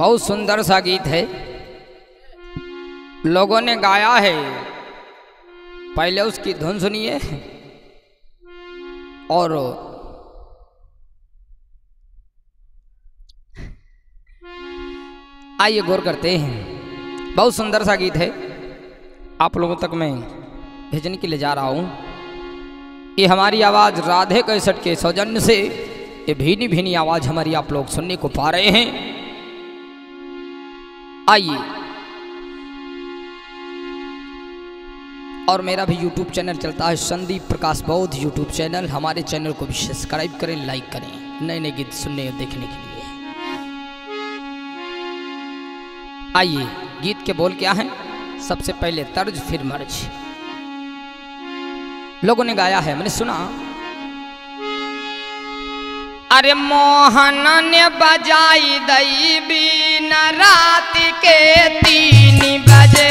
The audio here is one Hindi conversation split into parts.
बहुत सुंदर सा गीत है, लोगों ने गाया है। पहले उसकी धुन सुनिए और आइए गौर करते हैं। बहुत सुंदर सा गीत है, आप लोगों तक मैं भेजने के लिए जा रहा हूं। ये हमारी आवाज राधे कैसेट के सौजन्य से ये भीनी भीनी आवाज हमारी आप लोग सुनने को पा रहे हैं। आइए, और मेरा भी YouTube चैनल चलता है संदीप प्रकाश बौद्ध YouTube चैनल। हमारे चैनल को भी सब्सक्राइब करें, लाइक करें नए नए गीत सुनने और देखने के लिए। आइए, गीत के बोल क्या हैं? सबसे पहले तर्ज फिर मर्ज। लोगों ने गाया है, मैंने सुना। अरे मोहन ने बजाई दई बीन रात के 3 बजे।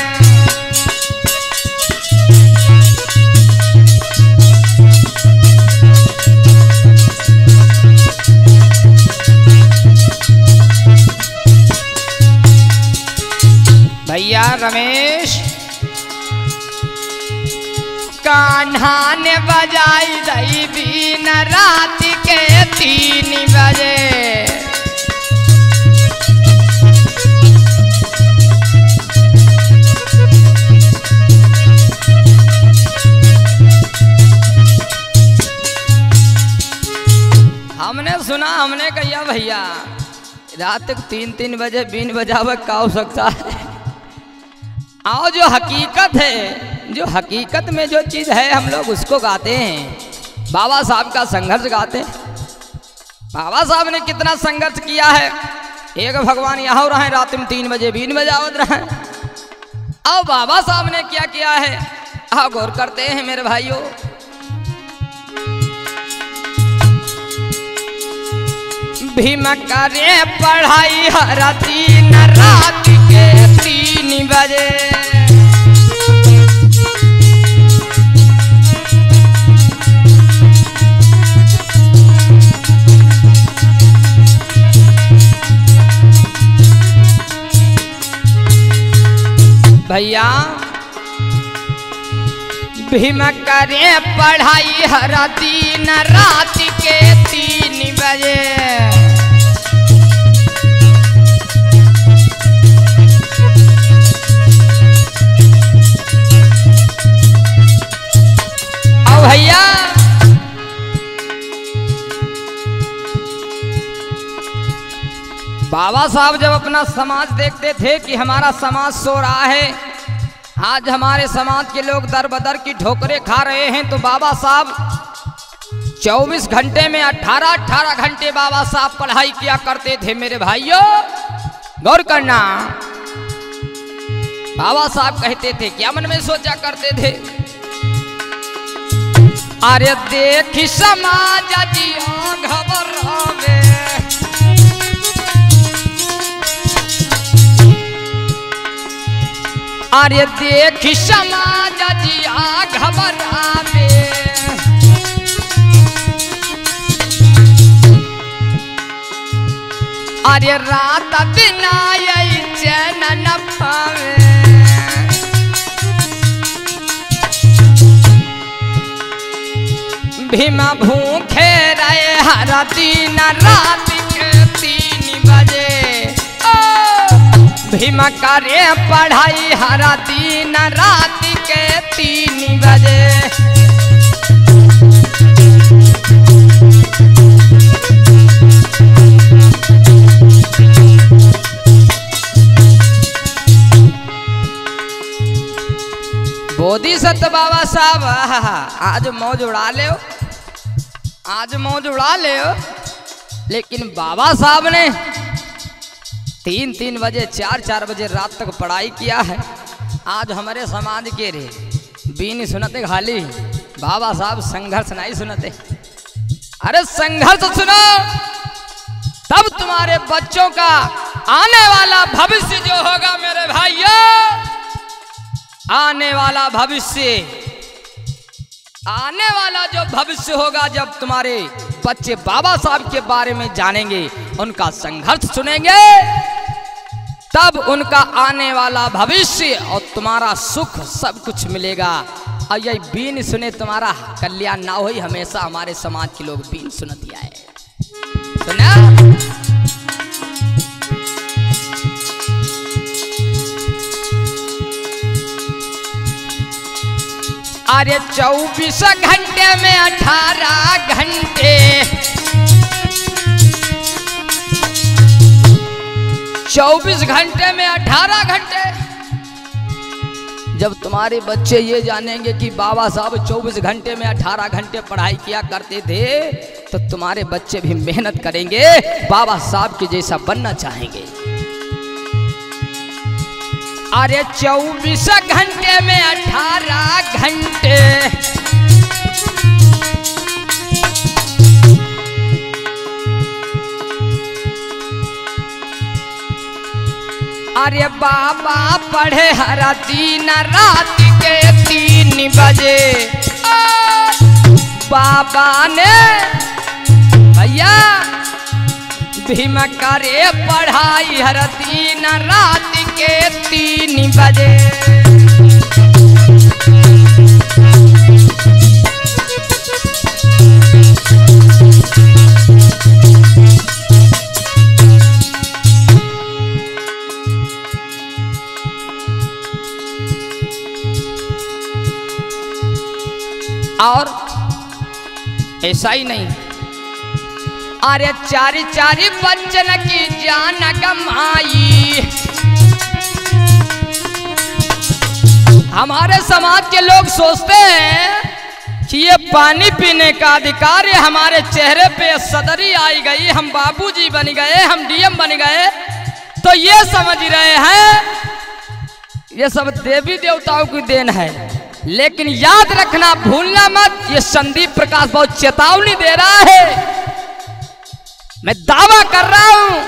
भैया रमेश कान्हा ने बजाई दई बीन रात के 3 बजे। हमने सुना, हमने कहा भैया रात तक 3 बजे बीन बजावे का हो सकता है। आओ, जो हकीकत है, जो हकीकत में जो चीज़ है हम लोग उसको गाते हैं। बाबा साहब का संघर्ष गाते हैं। बाबा साहब ने कितना संघर्ष किया है। एक भगवान यहाँ हो रहे हैं, रात में 3 बजे बीन बजावत रहे। अब बाबा साहब ने क्या किया है, आओ गौर करते हैं मेरे भाइयों। भीम करे पढ़ाई हर 3 रात के 3 बजे। भैया भीम करे पढ़ाई हर 3 रात के 3 बजे। भैया बाबा साहब जब अपना समाज देखते थे कि हमारा समाज सो रहा है, आज हमारे समाज के लोग दर बदर की ठोकरें खा रहे हैं, तो बाबा साहब 24 घंटे में 18 घंटे बाबा साहब पढ़ाई किया करते थे। मेरे भाइयों गौर करना, बाबा साहब कहते थे, क्या मन में सोचा करते थे? अरे देखी समाज जिया घबरावे, अरे देखी समाज जिया घबरावे। अरे रात बिना यही चैन न पावे। भीम भूखे रहे हर 3 रात के 3 बजे। भीम करे पढ़ाई हर 3 रात के 3 बजे। बोधिसत्व बाबा साहब आज मौज उड़ा ले, आज मौज उड़ा ले। लेकिन बाबा साहब ने 3 बजे 4 बजे रात तक पढ़ाई किया है। आज हमारे समाज के रे बीन सुनते खाली, बाबा साहब संघर्ष नहीं सुनते। अरे संघर्ष सुनो, तब तुम्हारे बच्चों का आने वाला भविष्य जो होगा मेरे भाइयों, आने वाला भविष्य, आने वाला जो भविष्य होगा, जब तुम्हारे बच्चे बाबा साहब के बारे में जानेंगे, उनका संघर्ष सुनेंगे, तब उनका आने वाला भविष्य और तुम्हारा सुख सब कुछ मिलेगा। और यही बीन सुने तुम्हारा कल्याण ना हो, हमेशा हमारे समाज के लोग बीन सुनती आए। सुना अरे 24 घंटे में 18 घंटे, 24 घंटे में 18 घंटे। जब तुम्हारे बच्चे ये जानेंगे कि बाबा साहब 24 घंटे में 18 घंटे पढ़ाई किया करते थे, तो तुम्हारे बच्चे भी मेहनत करेंगे, बाबा साहब के जैसा बनना चाहेंगे। अरे 24 घंटे में 18 घंटे, अरे बाबा पढ़े हर दिन रात के 3 बजे। बाबा ने भैया भीम करे पढ़ाई हर दिन रात के 3 बजे। और ऐसा ही नहीं, अरे 4 बच्चन की जान गमाई। हमारे समाज के लोग सोचते हैं कि ये पानी पीने का अधिकार है, हमारे चेहरे पे सदरी आई गई, हम बाबूजी बन गए, हम डीएम बन गए, तो ये समझ रहे हैं ये सब देवी देवताओं की देन है। लेकिन याद रखना, भूलना मत, ये संदीप प्रकाश बहुत चेतावनी दे रहा है। मैं दावा कर रहा हूं,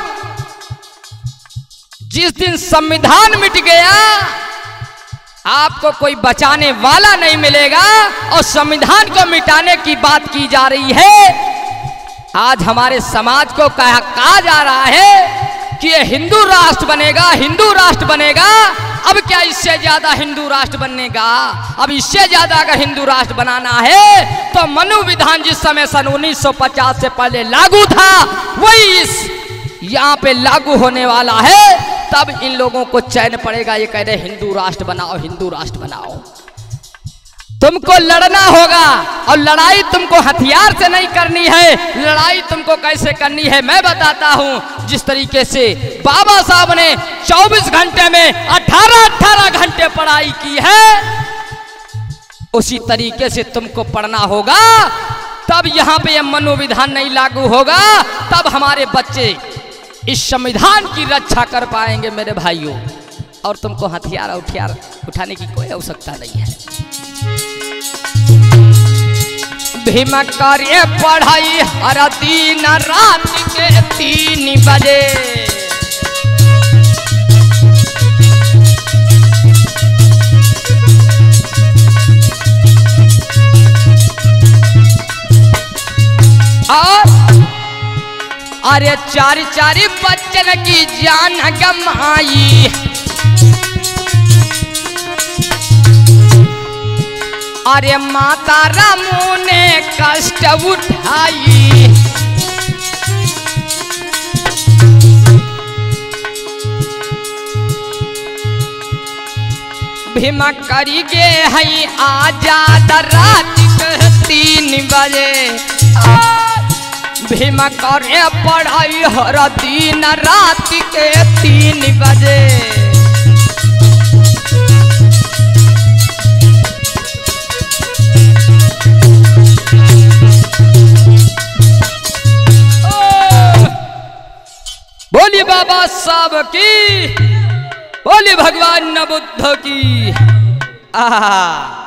जिस दिन संविधान मिट गया आपको कोई बचाने वाला नहीं मिलेगा। और संविधान को मिटाने की बात की जा रही है। आज हमारे समाज को कहा जा रहा है कि ये हिंदू राष्ट्र बनेगा, हिंदू राष्ट्र बनेगा। अब क्या इससे ज्यादा हिंदू राष्ट्र बनेगा? अब इससे ज्यादा अगर हिंदू राष्ट्र बनाना है तो मनु विधान जिस समय सन 1950 से पहले लागू था, वही इस यहाँ पे लागू होने वाला है। तब इन लोगों को चैन पड़ेगा। ये कह रहे हिंदू राष्ट्र बनाओ, हिंदू राष्ट्र बनाओ। तुमको लड़ना होगा, और लड़ाई तुमको हथियार से नहीं करनी है। लड़ाई तुमको कैसे करनी है मैं बताता हूं। जिस तरीके से बाबा साहब ने 24 घंटे में 18 घंटे पढ़ाई की है, उसी तरीके से तुमको पढ़ना होगा। तब यहाँ पे यह मनोविधान नहीं लागू होगा, तब हमारे बच्चे इस संविधान की रक्षा कर पाएंगे मेरे भाइयों। और तुमको हथियार उठाने की कोई आवश्यकता नहीं है। भीम करे पढ़ाई हर दिन रात के 3 बजे। और अरे 4 बच्चन की जान गमाई। अरे माता रामू ने कष्ट उठाई। भीम करी गे हई आजाद रात के 3 बजे। भीम करे पढ़ाई हर दिन रात के 3 बजे। बोली बाबा साहब की, बोली भगवान बुद्ध की। आहा।